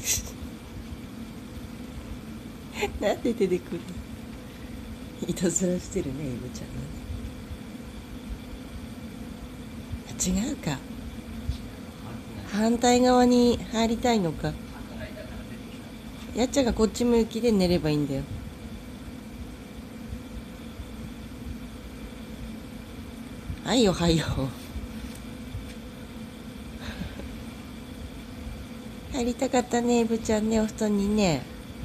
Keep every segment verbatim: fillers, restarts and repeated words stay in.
なんで出てくるの。いたずらしてるね、イブちゃんがね。あ、違うか。反対側に入りたいのか。やっちゃんがこっち向きで寝ればいいんだよ。はいよはいよ。入りたかったね、イブちゃんね、お布団にね。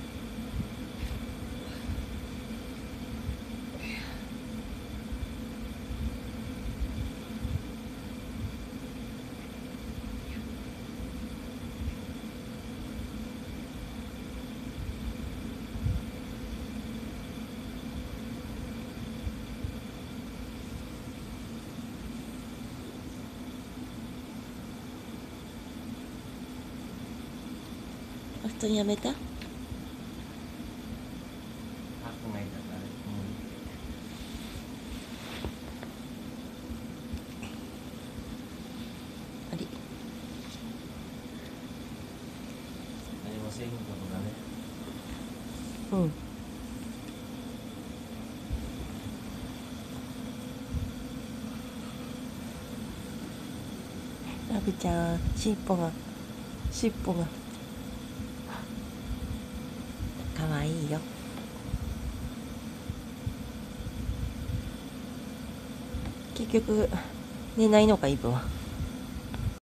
お布団やめた。あれ、 何もせえへんことだね。 うん。ラブちゃん、尻尾が、尻尾が、かわいいよ。結局、寝ないのか、イブは。